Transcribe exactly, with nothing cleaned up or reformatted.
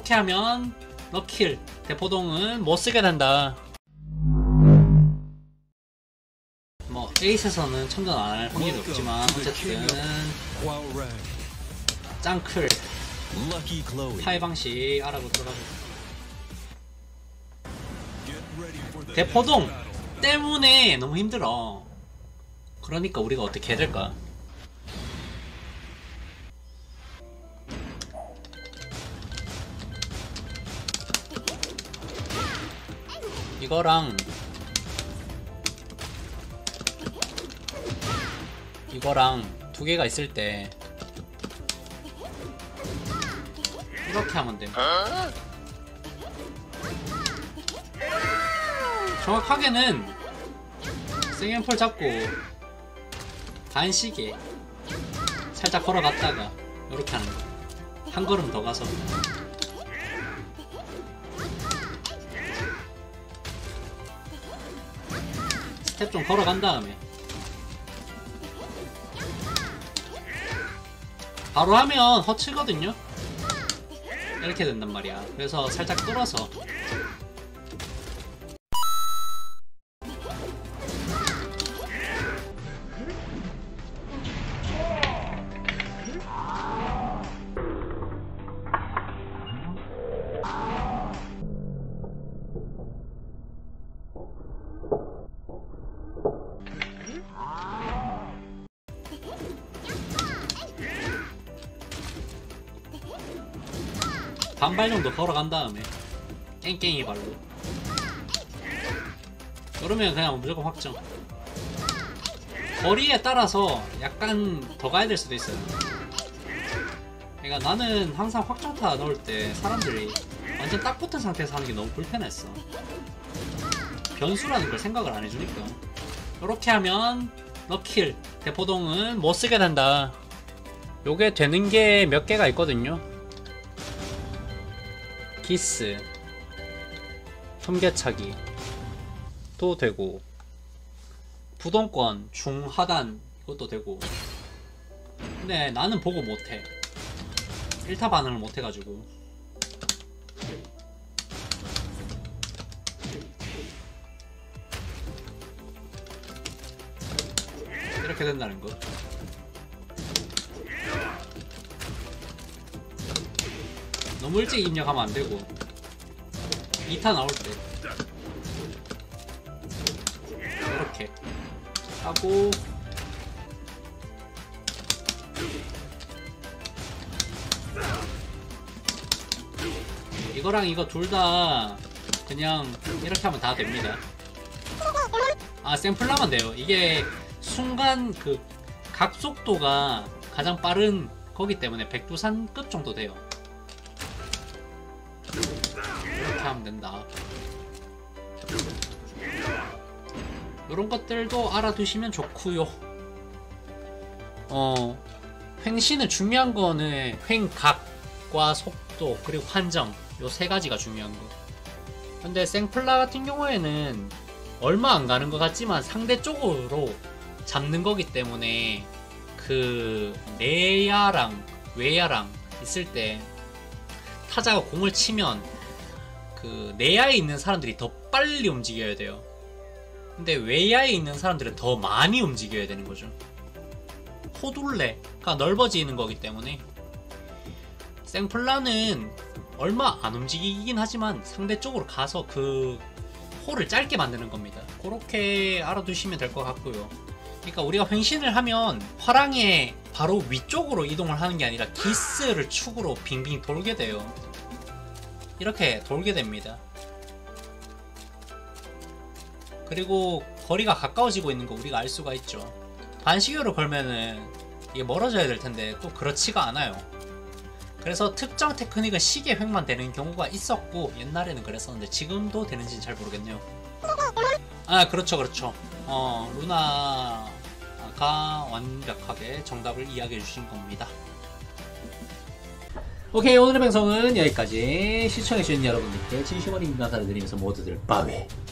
요렇게 하면 럭킬 대포동은 못쓰게 된다. 뭐 에이스에서는 참전 안할 확률이 없지만 어쨌든 짱클 파이 방식 알아보도록 하죠. 대포동 때문에 너무 힘들어. 그러니까 우리가 어떻게 해야 될까? 이거랑 이거랑 두 개가 있을 때 이렇게 하면 돼. 정확하게는 생연폴 잡고 반시계 살짝 걸어갔다가 이렇게 하는 거. 한 걸음 더 가서 스텝 좀 걸어간 다음에 바로 하면 허치거든요. 이렇게 된단 말이야. 그래서 살짝 뚫어서 반발 정도 걸어간 다음에 깽깽이 발로 그러면 그냥 무조건 확정. 거리에 따라서 약간 더 가야 될 수도 있어요. 그러니까 나는 항상 확정타 넣을 때 사람들이 완전 딱 붙은 상태에서 하는 게 너무 불편했어. 변수라는 걸 생각을 안 해주니까. 이렇게 하면 럭킬 대포동은 못 쓰게 된다. 요게 되는 게 몇 개가 있거든요. 기스, 흠개차기 도 되고, 부동권 중하단 이것도 되고. 근데 나는 보고 못해. 일 타 반응을 못해가지고. 이렇게 된다는 거. 너무 일찍 입력하면 안 되고 이 타 나올 때 이렇게 하고 이거랑 이거 둘 다 그냥 이렇게 하면 다 됩니다. 아, 샘플러만 돼요. 이게 순간 그 각속도가 가장 빠른 거기 때문에 백두산급 정도 돼요. 이렇게 하면 된다. 이런 것들도 알아두시면 좋구요. 어, 횡신은 중요한 거는 횡각과 속도 그리고 환정 요 세 가지가 중요한 거. 근데 생플라 같은 경우에는 얼마 안 가는 것 같지만 상대 쪽으로 잡는 거기 때문에 그 내야랑 외야랑 있을 때 타자가 공을 치면 그 내야에 있는 사람들이 더 빨리 움직여야 돼요. 근데 외야에 있는 사람들은 더 많이 움직여야 되는 거죠. 호둘레가 넓어지는 거기 때문에 생플라는 얼마 안 움직이긴 하지만 상대 쪽으로 가서 그 홀을 짧게 만드는 겁니다. 그렇게 알아두시면 될 것 같고요. 그러니까 우리가 횡신을 하면 화랑의 바로 위쪽으로 이동을 하는 게 아니라 기스를 축으로 빙빙 돌게 돼요. 이렇게 돌게 됩니다. 그리고 거리가 가까워지고 있는 거 우리가 알 수가 있죠. 반시계로 걸면은 이게 멀어져야 될 텐데 또 그렇지가 않아요. 그래서 특정 테크닉은 시계 획만 되는 경우가 있었고 옛날에는 그랬었는데 지금도 되는지는 잘 모르겠네요. 아, 그렇죠 그렇죠. 어, 루나가 완벽하게 정답을 이야기해 주신 겁니다. 오케이, 오늘의 방송은 여기까지. 시청해주신 여러분들께 진심 어린 감사를 드리면서 모두들 빠웨.